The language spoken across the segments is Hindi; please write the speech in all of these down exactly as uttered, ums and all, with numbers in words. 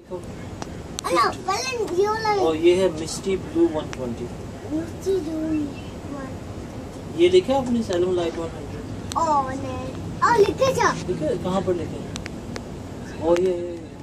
और ये है मिस्टी ब्लू वन ट्वेंटी। ये लिखा आपने सैलम लाइट वन हंड्रेड? ओह नहीं, और लिखे क्या? लिखे कहाँ पर लिखे? और ये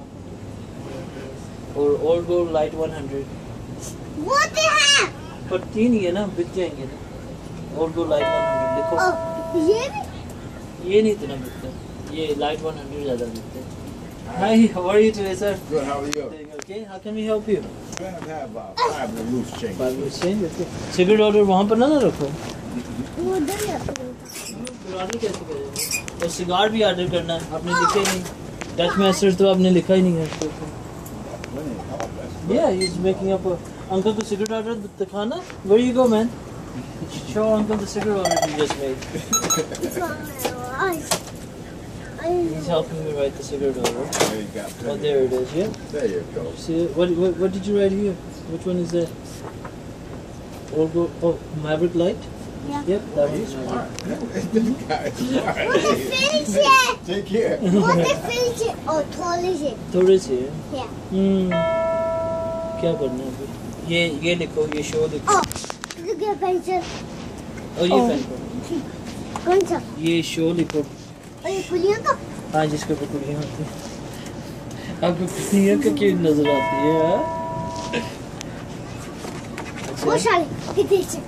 और old gold light one hundred. वो तो है पर तीन ही है ना, बिक जाएंगे ना। Old gold light one hundred लिखो। ये भी ये नहीं इतना बिकता, ये लाइट वन हंड्रेड ज्यादा बिकते हैं। Hi, how are you today, sir? Good, how are you? Doing okay? How can we help you? Trying to have uh, five loose change. Five minutes change, okay. Cigarette order वहाँ पर ना ना रखो। वो उधर है। ऑर्डर कैसे करेंगे? और सिगार भी ऑर्डर करना है, आपने लिखा ही नहीं। टच मैसेज तो आपने लिखा ही नहीं है इसके ऊपर। Yeah, he's making up a uncle को cigarette order दिखाना। Where you go, man? Show uncle the cigarette order you just made. He's helping me write the cigarette order. There you go. Oh, there it is. Yeah. There you go. See, what, what what did you write here? Which one is that? Or go, oh, Maverick Light? Yeah. Yep, that one's Smart. This guy is smart. What the finish it? Take care. What the finish it? Oh, tall is it? थोड़े से हैं। Yeah. हम्म। क्या करना है अभी? ये ये लिखो, ये शो लिखो। Oh, look at pencil. और ये Oh. पेन को। कौन सा? ये शो लिखो। और ये पुलिया का? हाँ, जिसके ऊपर कुड़ियाँ होती हैं। आपको कुड़ियाँ का क्यों नजर आती है? हाँ? वो अच्छा। सारे कितने से?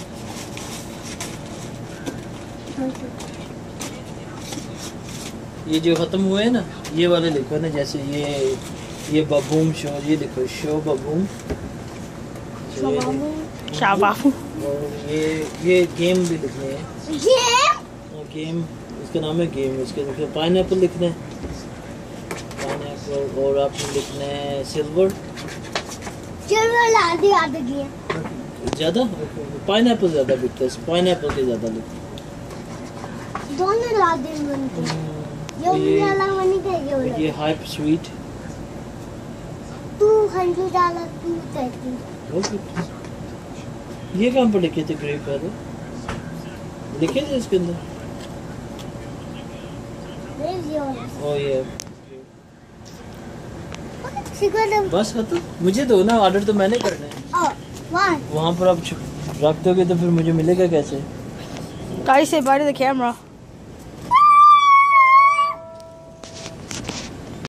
ये जो खत्म हुए हैं ना, ये वाले लिखो ना, जैसे ये ये बबूम शो, ये लिखो शो बबूम। शाबाफू। और ये ये गेम भी लिखने हैं। ये? और गेम, इसका नाम है गेम। इसके लिखे पाइनएप्पल लिखना है, पाइनएप्पल। और आपने लिखना है सिल्वर। चलो लादी आदि दिए। ज़्यादा पाइनएप्पल ज़्यादा बिकता है, पाइनएप्पल के ज़्यादा लिखते हैं। दोनों लादी बनते हैं। ये ये वाला मनी का ये वाला। ये hype sweet. Two hundred dollar two thirty. Okay, ये कहाँ पर लिखे थे? ग्रेप वाले लिखे थे इसके अंदर। ओ ये बस खत्म। मुझे दो ना, ऑर्डर तो मैंने करना है। वहाँ पर आप रख दोगे तो फिर मुझे मिलेगा कैसे? Guys, say bye to the camera.